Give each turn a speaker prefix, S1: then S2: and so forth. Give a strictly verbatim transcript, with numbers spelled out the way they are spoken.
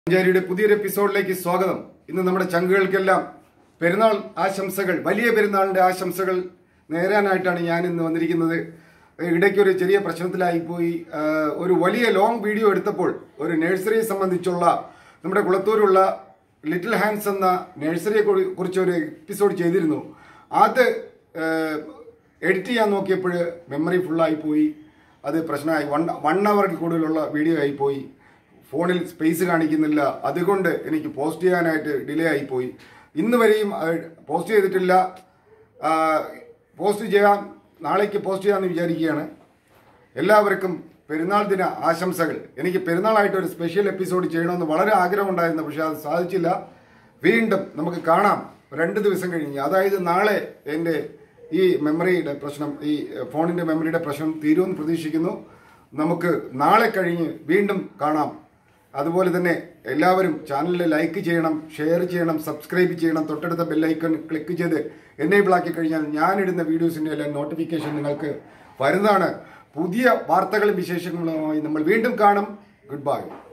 S1: മഞ്ചേരിയുടെ പുതിയൊരു എപ്പിസോഡിലേക്ക് സ്വാഗതം. ഇന്ന് നമ്മുടെ ചങ്കുകൾക്കെല്ലാം പെരുന്നാൾ ആശംസകൾ, വലിയ പെരുന്നാളിന്റെ ആശംസകൾ നേരാനായിട്ടാണ് ഞാൻ ഇന്ന് വന്നിരിക്കുന്നത്. ഇടയ്ക്കൊരു ചെറിയ പ്രശ്നത്തിലായിപ്പോയി. ഒരു വലിയ ലോങ് വീഡിയോ എടുത്തപ്പോൾ ഒരു നഴ്സറിയെ സംബന്ധിച്ചുള്ള നമ്മുടെ കുളത്തൂരുള്ള ലിറ്റിൽ ഹാൻഡ്സ് എന്ന നഴ്സറിയെ കുറിച്ച് ഒരു എപ്പിസോഡ് ചെയ്തിരുന്നു. അത് എഡിറ്റ് ചെയ്യാൻ നോക്കിയപ്പോൾ മെമ്മറി ഫുള്ളായിപ്പോയി. അത് പ്രശ്നമായി. വൺ വൺ അവറിൽ കൂടുതലുള്ള വീഡിയോ ആയിപ്പോയി. ഫോണിൽ സ്പേസ് കാണിക്കുന്നില്ല. അതുകൊണ്ട് എനിക്ക് പോസ്റ്റ് ചെയ്യാനായിട്ട് ഡിലേ ആയിപ്പോയി. ഇന്ന് വരെയും പോസ്റ്റ് ചെയ്തിട്ടില്ല. പോസ്റ്റ് ചെയ്യാൻ നാളേക്ക് പോസ്റ്റ് ചെയ്യാമെന്ന് വിചാരിക്കുകയാണ്. എല്ലാവർക്കും പെരുന്നാൾ ദിന ആശംസകൾ. എനിക്ക് പെരുന്നാളായിട്ട് ഒരു സ്പെഷ്യൽ എപ്പിസോഡ് ചെയ്യണമെന്ന് വളരെ ആഗ്രഹമുണ്ടായിരുന്നു, പക്ഷെ അത് സാധിച്ചില്ല. വീണ്ടും നമുക്ക് കാണാം രണ്ട് ദിവസം കഴിഞ്ഞ്. അതായത് നാളെ എൻ്റെ ഈ മെമ്മറിയുടെ പ്രശ്നം, ഈ ഫോണിൻ്റെ മെമ്മറിയുടെ പ്രശ്നം തീരുമെന്ന് പ്രതീക്ഷിക്കുന്നു. നമുക്ക് നാളെ കഴിഞ്ഞ് വീണ്ടും കാണാം. അതുപോലെ തന്നെ എല്ലാവരും ചാനലിൽ ലൈക്ക് ചെയ്യണം, ഷെയർ ചെയ്യണം, സബ്സ്ക്രൈബ് ചെയ്യണം. തൊട്ടടുത്ത ബെല്ലൈക്കൺ ക്ലിക്ക് ചെയ്ത് എനേബിൾ ആക്കി കഴിഞ്ഞാൽ ഞാനിടുന്ന വീഡിയോസിൻ്റെ എല്ലാം നോട്ടിഫിക്കേഷൻ നിങ്ങൾക്ക് വരുന്നതാണ്. പുതിയ വാർത്തകളും വിശേഷങ്ങളുമായി നമ്മൾ വീണ്ടും കാണും. Good bye.